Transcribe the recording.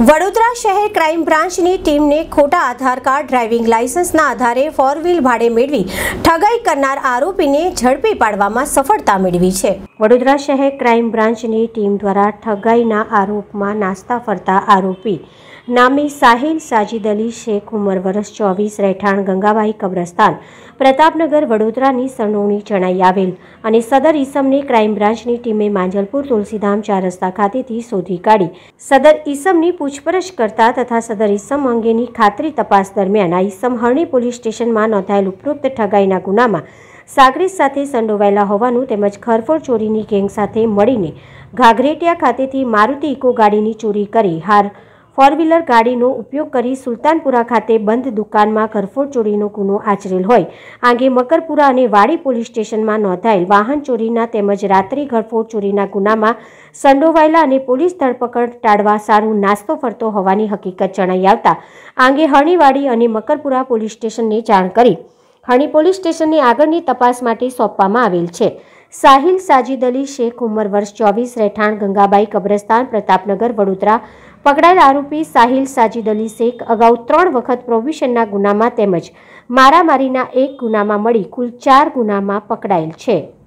વડોદરા શહેર ક્રાઇમ બ્રાન્ચની ટીમને ખોટા આધાર કાર્ડ, ડ્રાઇવિંગ લાયસન્સના આધારે 4 વ્હીલ ભાડે મેળવી ઠગાઈ કરનાર આરોપીને ઝડપી પાડવામાં સફળતા મેળવી છે। વડોદરા શહેર ક્રાઇમ બ્રાન્ચની ટીમ દ્વારા ઠગાઈના આરોપમાં નાસ્તા ફરતા આરોપી નામે સાહિલ સાજીદ અલી શેખ, ઉંમર વર્ષ 24, રહેઠાણ ગંગાબાઈ કબ્રસ્તાન, પ્રતાપનગર, વડોદરાની સરનામું જણાઈ આવેલ અને સદર ઈસમને ક્રાઇમ બ્રાન્ચની ટીમે માંજલપુર તુલસીધામ 4 રસ્તા ખાતેથી શોધી કાઢી સદર ઈસમની પૂછપરછ કરતા તથા સદર ઈસમ અંગેની ખાતરી તપાસ દરમિયાન આ ઈસમ હરણી પોલીસ સ્ટેશનમાં નોંધાયેલ ઉપરોક્ત ઠગાઈના ગુનામાં સાગરીત સાથે સંડોવાયેલા હોવાનું તેમજ ઘરફોડ ચોરીની ગેંગ સાથે મળીને ઘાઘરેટિયા ખાતેથી મારુતિ ઇકો ગાડીની ચોરી કરી હાર 4 વ્હીલર ગાડીનો ઉપયોગ કરી સુલતાનપુરા ખાતે બંધ દુકાનમાં ઘરફોડ ચોરીનો ગુનો આચરેલ હોય આંગે મકરપુરા અને વાડી પોલીસ સ્ટેશનમાં નોંધાયેલ વાહન ચોરીના તેમજ રાત્રિ ઘરફોડ ચોરીના ગુનામાં સંડોવાયેલા અને પોલીસ ધરપકડ ટાળવા સારું નાસ્તો ફરતો હોવાની હકીકત જણાઈ આવતા આંગે હરણીવાડી અને મકરપુરા પોલીસ સ્ટેશનને જાણ કરી હરણી પોલીસ સ્ટેશનની આગળની તપાસ માટે સોંપવામાં આવેલ છે। સાહિલ સાજીદ અલી શેખ, ઉંમર વર્ષ 24, રહેઠાણ ગંગાબાઈ કબ્રસ્તાન, પ્રતાપનગર, વડોદરા પકડાયેલ આરોપી સાહિલ સાજીદ અલી શેખ અગાઉ 3 વખત પ્રોહિબિશનના ગુનામાં તેમજ મારામારીના 1 ગુનામાં મળી કુલ 4 ગુનામાં પકડાયેલ છે।